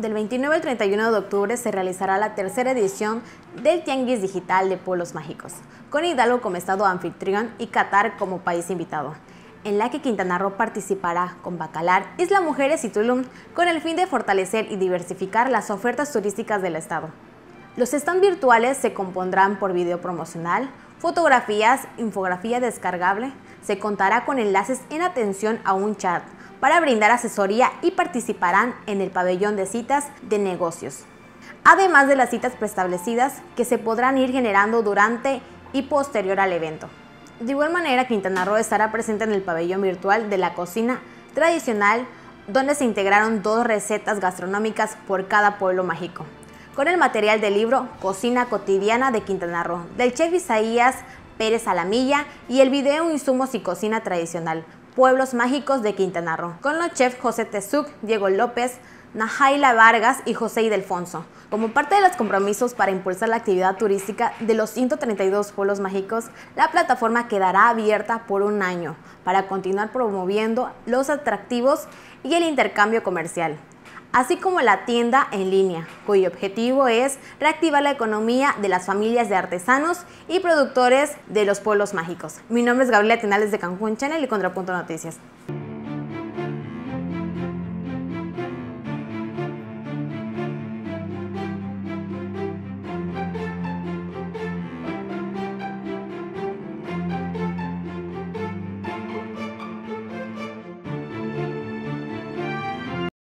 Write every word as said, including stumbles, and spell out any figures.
Del veintinueve al treinta y uno de octubre se realizará la tercera edición del Tianguis Digital de Pueblos Mágicos, con Hidalgo como estado anfitrión y Qatar como país invitado, en la que Quintana Roo participará con Bacalar, Isla Mujeres y Tulum, con el fin de fortalecer y diversificar las ofertas turísticas del estado. Los stands virtuales se compondrán por video promocional, fotografías, infografía descargable, se contará con enlaces en atención a un chat para brindar asesoría y participarán en el pabellón de citas de negocios, además de las citas preestablecidas que se podrán ir generando durante y posterior al evento. De igual manera, Quintana Roo estará presente en el pabellón virtual de la cocina tradicional, donde se integraron dos recetas gastronómicas por cada pueblo mágico, con el material del libro Cocina Cotidiana de Quintana Roo, del chef Isaías Pérez Alamilla, y el video Insumos y Cocina Tradicional, Pueblos Mágicos de Quintana Roo, con los chefs José Tezuc, Diego López, Najaila Vargas y José Ildefonso. Como parte de los compromisos para impulsar la actividad turística de los ciento treinta y dos pueblos mágicos, la plataforma quedará abierta por un año para continuar promoviendo los atractivos y el intercambio comercial, así como la tienda en línea, cuyo objetivo es reactivar la economía de las familias de artesanos y productores de los pueblos mágicos. Mi nombre es Gabriela Tinales de Cancún Channel y Contrapunto Noticias.